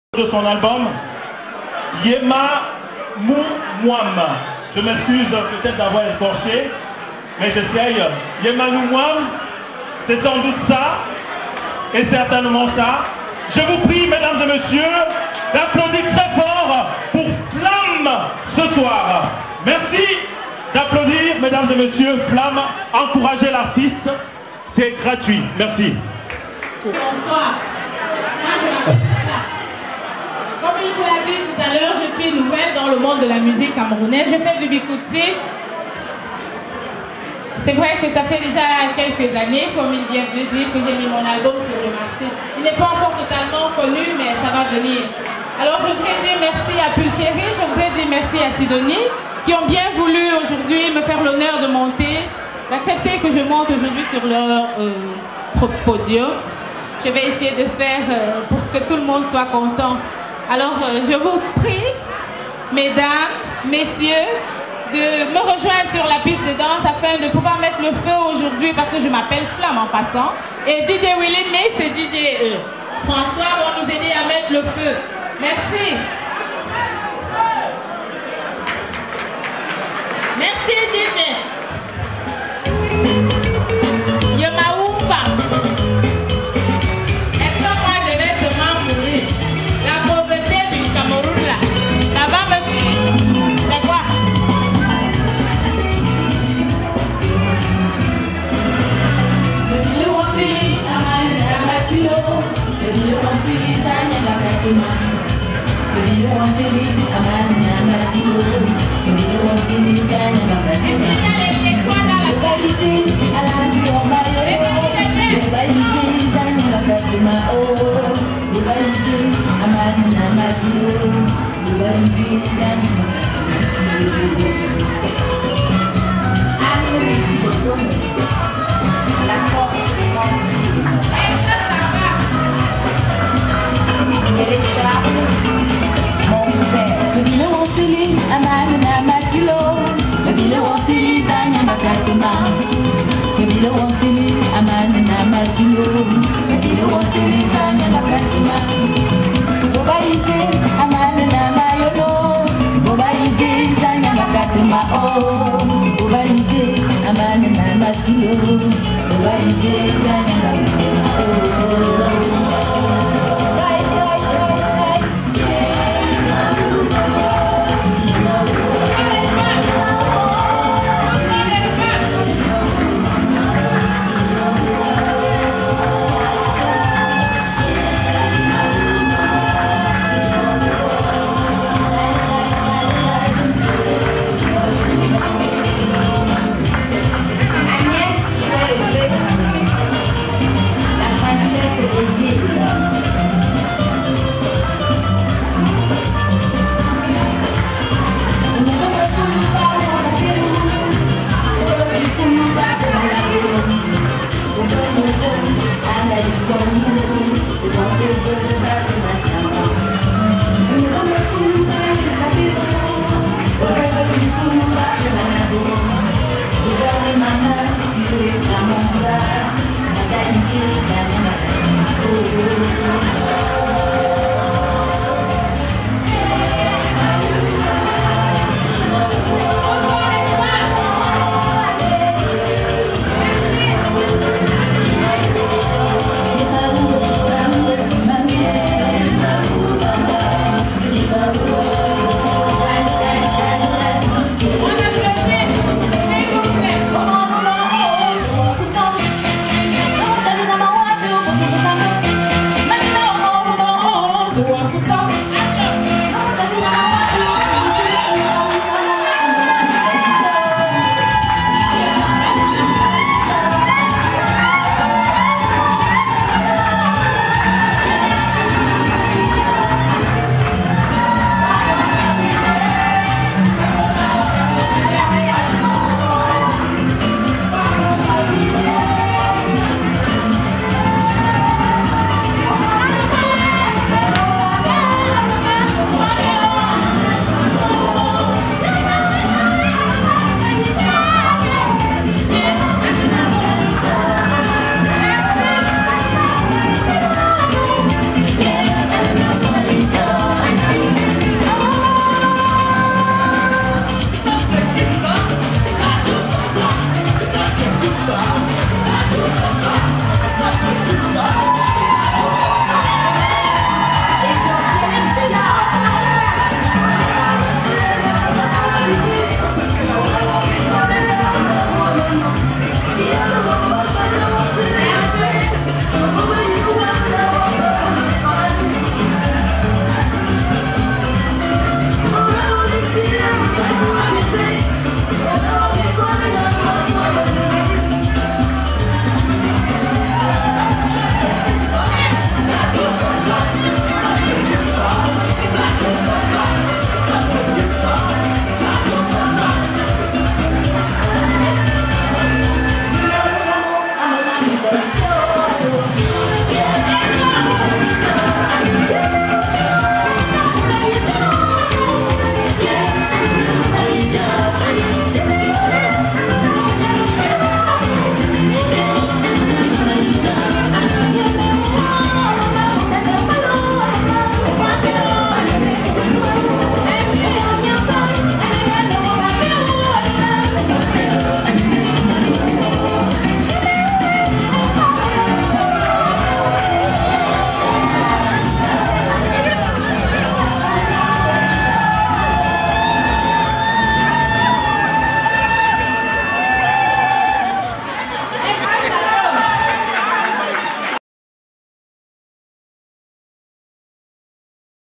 de son album Yema Moumouam. Je m'excuse peut-être d'avoir écorché, mais j'essaye. Yema Moumouam, c'est sans doute ça, et certainement ça. Je vous prie, mesdames et messieurs, d'applaudir très fort pour Flamme ce soir. Merci d'applaudir, mesdames et messieurs, Flamme. Encouragez l'artiste, c'est gratuit. Merci. Bonsoir. Moi, je m'appelle Flamme. Comme il vous l'a dit tout à l'heure, je suis nouvelle dans le monde de la musique camerounaise. Je fais du bikoutsi. C'est vrai que ça fait déjà quelques années, comme il vient de dire, que j'ai mis mon album sur le marché. Il n'est pas encore totalement connu, mais ça va venir. Alors je voudrais dire merci à Pulchéry, je voudrais dire merci à Sidonie, qui ont bien voulu aujourd'hui me faire l'honneur de monter, d'accepter que je monte aujourd'hui sur leur podium. Je vais essayer de faire pour que tout le monde soit content. Alors je vous prie, mesdames, messieurs, de me rejoindre sur la piste de danse afin de pouvoir mettre le feu aujourd'hui parce que je m'appelle Flamme en passant. Et DJ Willy, mais c'est DJ François vont nous aider à mettre le feu. Merci. Merci DJ. Yemaoupa. Est-ce que moi je vais seulement mourir? La pauvreté du Cameroun là, ça va me tuer. C'est quoi? Oh,